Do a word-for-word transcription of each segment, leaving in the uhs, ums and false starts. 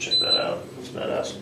Check that out. It's badass.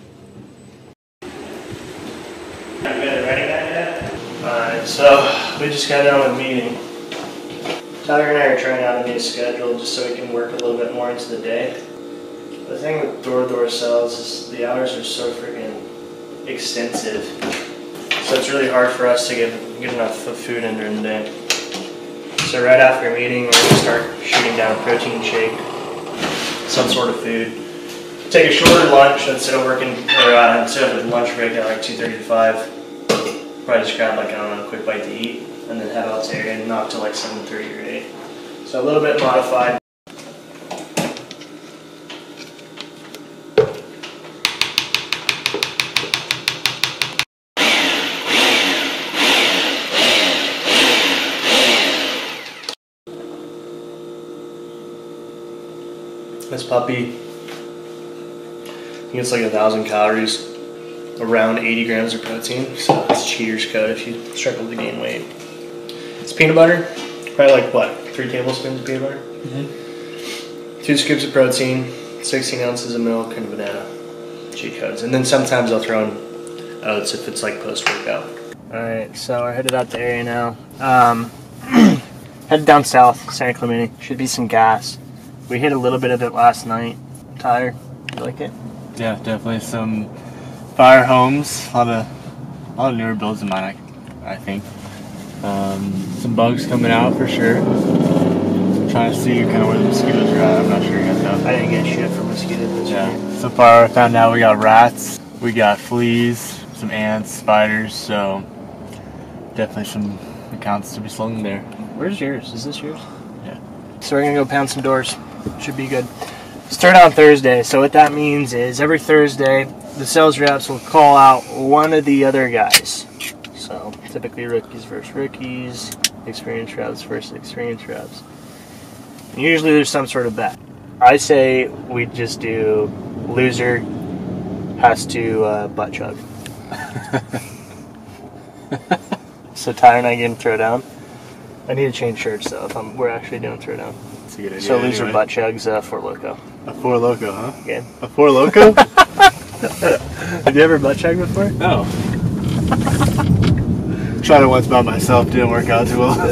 Are you guys ready yet? Alright, so we just got done with meeting. Tyler and I are trying out a new schedule just so we can work a little bit more into the day. The thing with door-to-door sales is the hours are so freaking extensive. So it's really hard for us to get, get enough food in during the day. So right after a meeting, we're going to start shooting down a protein shake, some sort of food. Take a shorter lunch instead of working, or uh, instead of a lunch break at like two thirty to five. Probably just grab like, I don't know, a quick bite to eat, and then head out to area and knock till like seven thirty or eight. So a little bit modified. This puppy, I think it's like a thousand calories, around eighty grams of protein, so it's cheater's code if you struggle to gain weight. It's peanut butter, probably like what, three tablespoons of peanut butter? Mm-hmm. Two scoops of protein, sixteen ounces of milk, and banana. Cheat codes. And then sometimes I'll throw in oats if it's like post-workout. Alright, so we're headed out the area now. Um, headed down south, San Clemente. Should be some gas. We hit a little bit of it last night. Tyler, you like it? Yeah, definitely some fire homes. A lot of, a lot of newer builds in mine, I, I think. Um, some bugs coming out for sure. I'm trying to see kind of where the mosquitoes are at. I'm not sure yet though. I didn't get shit for mosquitoes this yeah. year. So far I found out we got rats, we got fleas, some ants, spiders, so definitely some accounts to be slung there. Where's yours? Is this yours? Yeah. So we're gonna go pound some doors. Should be good. Start on Thursday. So what that means is every Thursday the sales reps will call out one of the other guys. So typically rookies versus rookies, experienced reps versus experienced reps. And usually there's some sort of bet. I say we just do loser has to uh, butt chug. So Tyler and I get him throw down. I need to change shirts though if I'm, we're actually doing throwdown. That's a good idea. So loser anyway. butt chugs uh, Four Loko. A Four Loko, huh? Yeah. A Four Loko? Have you ever butt chugged before? No. Tried it once by myself, didn't work out too well.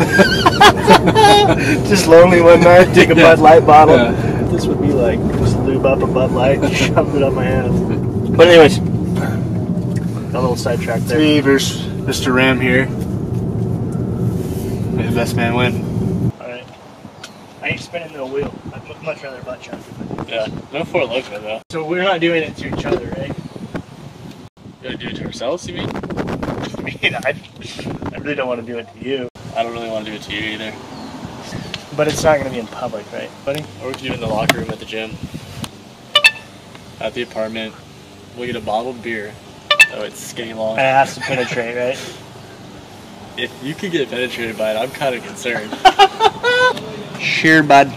Just lonely one night, take a yeah. Bud Light bottle. Yeah. This would be like, just lube up a Bud Light, shove it up my ass. But anyways, got a little sidetrack there. Me versus Mister Ram here. May the best man win. Alright. I ain't spinning the wheel. I'd much rather butt chug. Yeah, no Four Loko though. So we're not doing it to each other, right? You gotta do it to ourselves, you mean? I mean, I, I really don't want to do it to you. I don't really want to do it to you either. But it's not going to be in public, right, buddy? Or we can do it in the locker room at the gym. At the apartment, we'll get a bottled beer. Oh, it's skinny long. And it has to penetrate, right? If you could get penetrated by it, I'm kind of concerned. Sure, bud.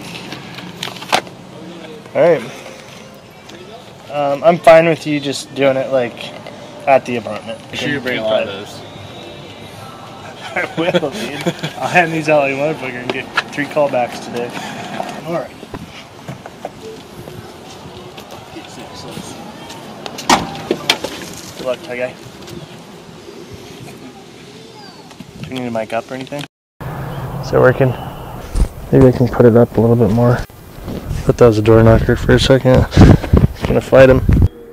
Alright. Um, I'm fine with you just doing it, like, at the apartment. Make sure you bring a lot of those. I will, dude. I'll hand these out like a motherfucker and get three callbacks today. Alright. Good luck, Ty guy. Do you need a mic up or anything? Is it working? Maybe I can put it up a little bit more. Thought that was a door knocker for a second. Just gonna fight him.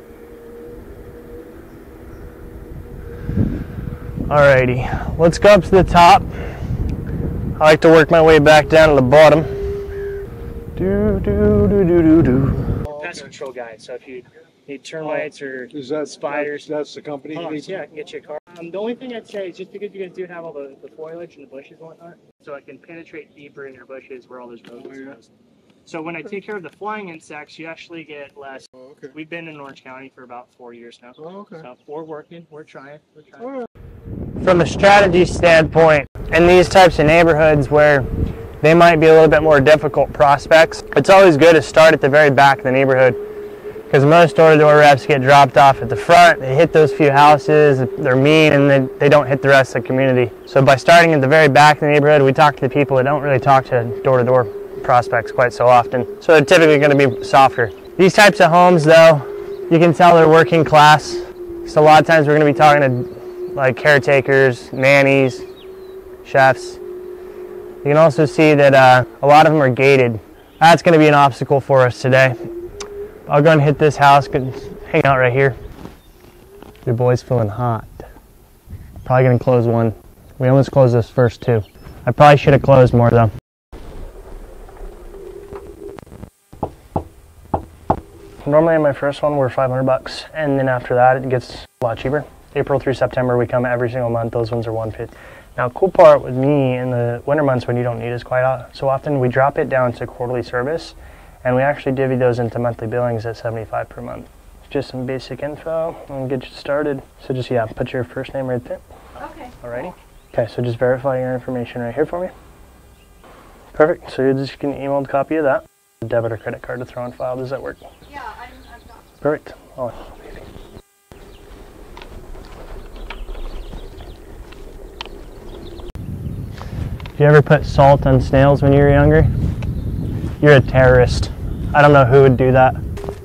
Alrighty, let's go up to the top. I like to work my way back down to the bottom. Do do do do do do. Pest control guy. So if you need termites or Is that spiders, That's the company. Hawks, yeah, I can get you a car. Um, the only thing I'd say is just because you guys do have all the, the foliage and the bushes and whatnot, so I can penetrate deeper in your bushes where all those rodents are. So when I take care of the flying insects, you actually get less. Oh, okay. We've been in Orange County for about four years now. Oh, okay. So we're working, we're trying, we're trying. All right. From a strategy standpoint, in these types of neighborhoods where they might be a little bit more difficult prospects, it's always good to start at the very back of the neighborhood, because most door-to-door reps get dropped off at the front. They hit those few houses, they're mean, and they, they don't hit the rest of the community. So by starting at the very back of the neighborhood, we talk to the people that don't really talk to door-to-door prospects quite so often. So they're typically going to be softer. These types of homes, though, you can tell they're working class. So a lot of times we're going to be talking to like caretakers, nannies, chefs. You can also see that uh, a lot of them are gated. That's going to be an obstacle for us today. I'll go and hit this house, hang out right here. Your boy's feeling hot. Probably going to close one. We almost closed this first two. I probably should have closed more though. Normally on my first one we're five hundred bucks, and then after that it gets a lot cheaper. April through September we come every single month. Those ones are one fifty. Now, cool part with me in the winter months when you don't need us quite so often, we drop it down to quarterly service, and we actually divvy those into monthly billings at seventy-five per month. It's just some basic info and get you started. So just yeah, put your first name right there. Okay. Alrighty. Okay, so just verify your information right here for me. Perfect. So you're just getting an emailed copy of that. A debit or credit card to throw on file. Does that work? Yeah, I'm, I've got. Perfect. Oh, Did you ever put salt on snails when you were younger? You're a terrorist. I don't know who would do that.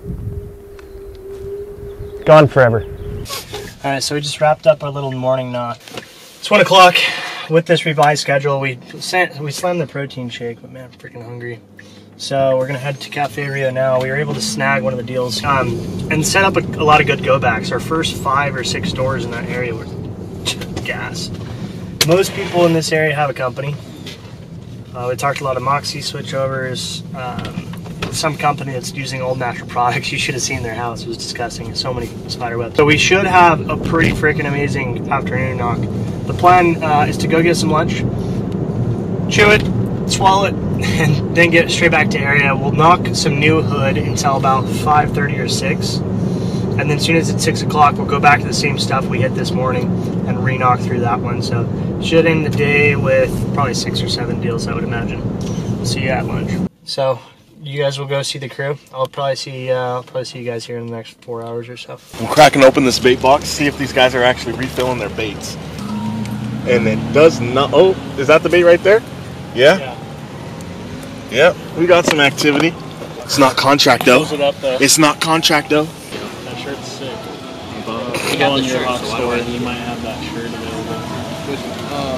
Gone forever. All right, so we just wrapped up our little morning knock. It's one o'clock. With this revised schedule, we sent, we slammed the protein shake, but man, I'm freaking hungry. So we're gonna head to Cafe Rio now. We were able to snag one of the deals um, and set up a, a lot of good go backs. Our first five or six stores in that area were gas. Most people in this area have a company. Uh, we talked a lot of Moxie switchovers. Um, some company that's using old natural products. You should have seen their house. It was disgusting. So many spider webs. So we should have a pretty freaking amazing afternoon knock. The plan uh, is to go get some lunch, chew it, swallow it, and then get straight back to area. We'll knock some new hood until about five thirty or six. And then as soon as it's six o'clock, we'll go back to the same stuff we hit this morning and re-knock through that one. So should end the day with probably six or seven deals, I would imagine. We'll see you at lunch. So you guys will go see the crew. I'll probably see uh, I'll probably see you guys here in the next four hours or so. I'm cracking open this bait box, see if these guys are actually refilling their baits. And it does not. Oh, is that the bait right there? Yeah? Yeah. Yeah, we got some activity. It's not contract though. Close it up though. It's not contract though. That shirt's sick. Uh, go on your Hawk store and you might have that shirt available.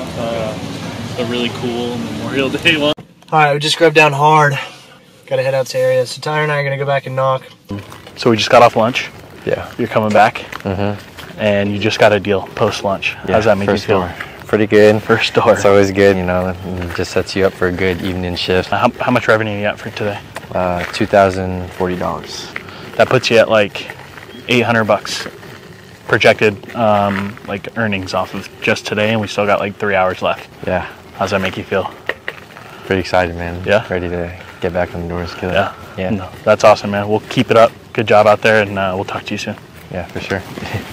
Uh, the really cool Memorial Day one. Alright, we just grubbed down hard. Gotta head out to area. So Tyler and I are gonna go back and knock. So we just got off lunch. Yeah. You're coming back. Mm-hmm. And you just got a deal post lunch. Yeah, How's that make you first feel? door. Pretty good. First door. It's always good, you know. It just sets you up for a good evening shift. How, how much revenue you got for today? Uh, two thousand forty dollars. That puts you at like eight hundred bucks projected, um, like earnings off of just today, and we still got like three hours left. Yeah. How's that make you feel? Pretty excited, man. Yeah. Ready to get back on the doors. Kill it. Yeah. Yeah. No, that's awesome, man. We'll keep it up. Good job out there, and uh, we'll talk to you soon. Yeah, for sure.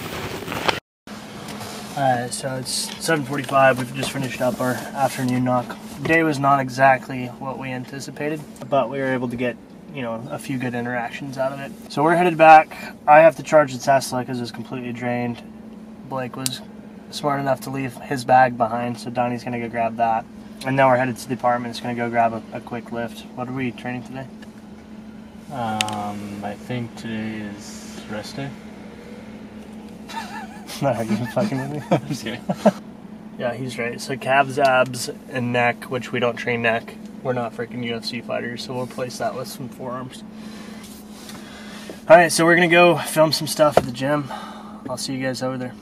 Alright, so it's seven forty-five. We've just finished up our afternoon knock. The day was not exactly what we anticipated, but we were able to get, you know, a few good interactions out of it. So we're headed back. I have to charge the Tesla because it's completely drained. Blake was smart enough to leave his bag behind, so Donnie's going to go grab that. And now we're headed to the apartment. It's going to go grab a, a quick lift. What are we training today? Um, I think today is rest day. No, are you fucking with me? I'm just kidding. Yeah, he's right. So calves, abs, and neck, which we don't train neck. We're not freaking U F C fighters, so we'll replace that with some forearms. Alright, so we're going to go film some stuff at the gym. I'll see you guys over there.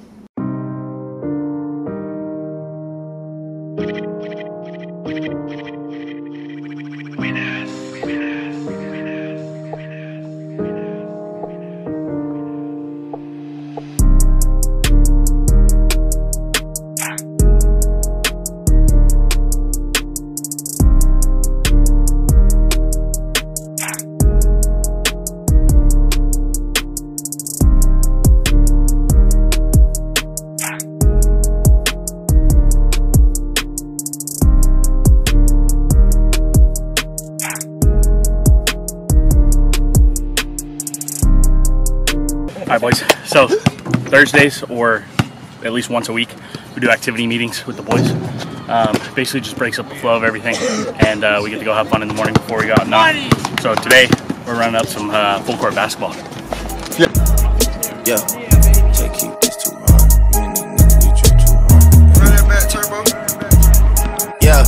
Alright boys, so Thursdays, or at least once a week, we do activity meetings with the boys. Um, basically just breaks up the flow of everything, and uh, we get to go have fun in the morning before we go out and knock. So today, we're running up some uh, full court basketball. Yeah. Yeah. Take keep this too hard. You ain't need to be too hard. Run that back, turbo. Yeah.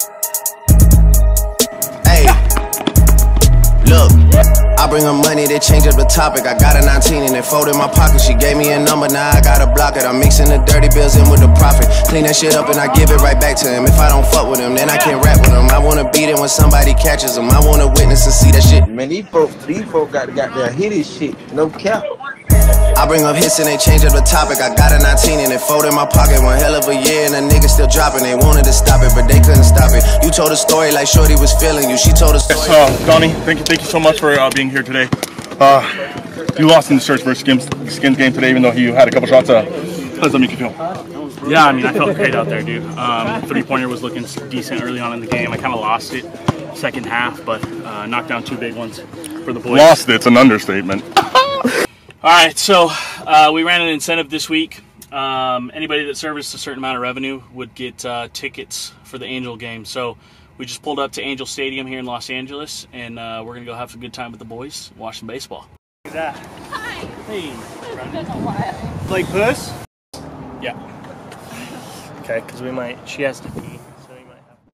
Hey. Look. I bring her money, they change up the topic. I got a nineteen and it folded in my pocket. She gave me a number, now I gotta block it. I'm mixing the dirty bills in with the profit. Clean that shit up and I give it right back to him. If I don't fuck with him, then I can't rap with him. I wanna beat him when somebody catches him. I wanna witness and see that shit. Man, these folks, these folks got to got their hit his shit. No cap. I bring up hits and they change up the topic. I got a nineteen and it folded in my pocket. One hell of a year and the niggas still dropping. They wanted to stop it, but they couldn't stop it. You told a story like Shorty was feeling you. She told a story. Uh, Donnie, thank you, thank you so much for uh, being here today. Uh, you lost in the Search versus Skins, Skins game today, even though you had a couple shots. Uh, how does that make you feel? Yeah, I mean, I felt great out there, dude. Um, three-pointer was looking decent early on in the game. I kind of lost it second half, but uh, knocked down two big ones for the boys. Lost it's an understatement. All right, so uh, we ran an incentive this week. Um, anybody that serviced a certain amount of revenue would get uh, tickets for the Angel game. So we just pulled up to Angel Stadium here in Los Angeles, and uh, we're going to go have a good time with the boys, watch some baseball. Who's that? Hi. Hey. It's been a while. Blake Puss? Yeah. Okay, because we might, she has to pee, so we might have.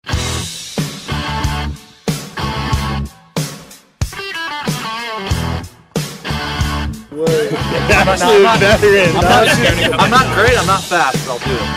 I'm not, I'm, not, I'm, not, I'm not great, I'm not fast, but I'll do it.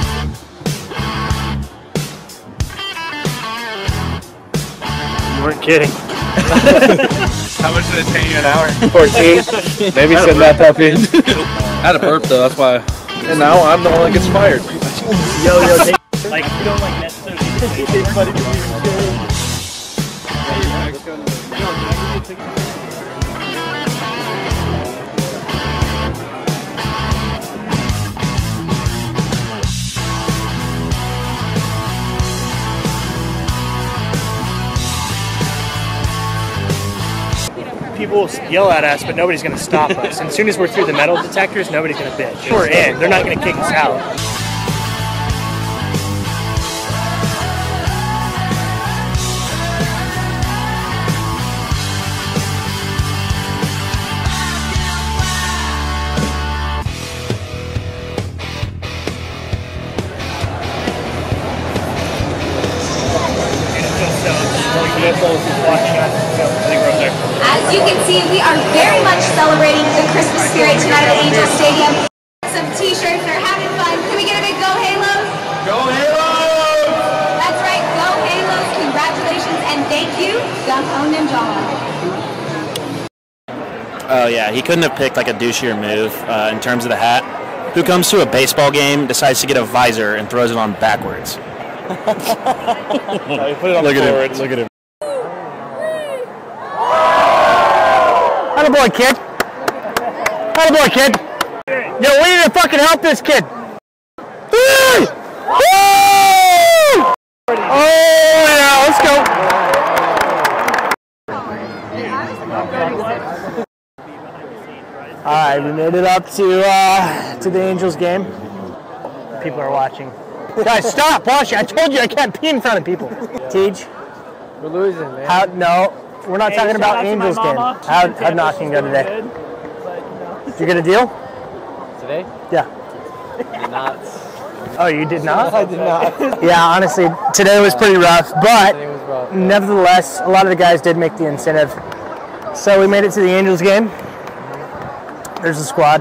You weren't kidding. How much did it take you an hour? fourteen. Maybe send that up in. I had a burp though, that's why. And now I'm the one that gets fired. Yo, yo, take, like, you don't like necessarily. It's funny to be people will yell at us, but nobody's going to stop us. And as soon as we're through the metal detectors, nobody's going to bitch. We're in. They're not going to kick us out. As you can see, we are very much celebrating the Christmas spirit tonight at Angel Stadium. Some t-shirts, they're having fun. Can we get a big go Halos? Go Halos! That's right, go Halos. Congratulations and thank you, Dunk Ho Ninjala. Oh yeah, he couldn't have picked like a douchier move uh, in terms of the hat. Who comes to a baseball game, decides to get a visor and throws it on backwards? Put it on Look at forward. him. Look at him. Attaboy, kid. Attaboy, kid. Yo, we need to fucking help this kid. Hey! Woo! Oh, yeah, let's go. All right, we made it up to uh, to the Angels game. People are watching. Guys, stop watching. I told you I can't pee in front of people. Teej. We're losing, man. How, no, we're not Hey, talking shout about out to my Angels game. mama. She How, did how'd knocking go today? good, but, you know. Did you get a deal? Today? Yeah. Did not. Oh, you did not? I did not. Yeah, honestly, today was pretty rough, but Today was rough. nevertheless, a lot of the guys did make the incentive. So we made it to the Angels game. There's the squad.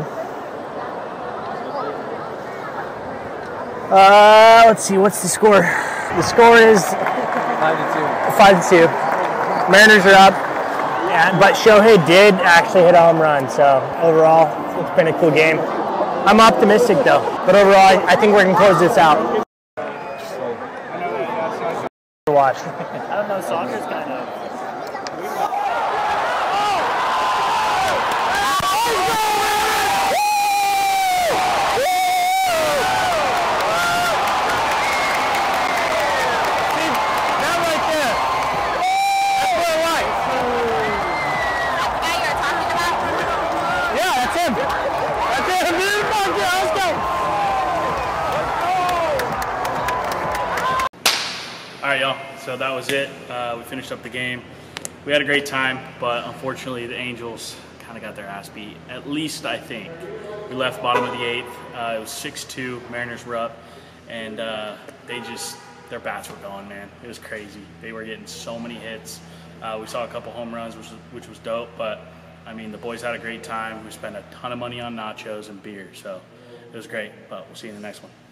Uh, let's see, what's the score? The score is Five to two. five to two. Mariners are up, yeah, but Shohei did actually hit a home run, so overall, it's been a cool game. I'm optimistic though, but overall, I, I think we can close this out. Watch. I don't know, soccer's kind of. All right, y'all. So that was it. Uh, we finished up the game. we had a great time, but unfortunately the Angels kind of got their ass beat. At least I think. We left bottom of the eighth. Uh, it was six two. Mariners were up, and uh, they just their bats were going, man. It was crazy. They were getting so many hits. Uh, we saw a couple home runs, which was, which was dope. But I mean, the boys had a great time. We spent a ton of money on nachos and beer, so it was great. But we'll see you in the next one.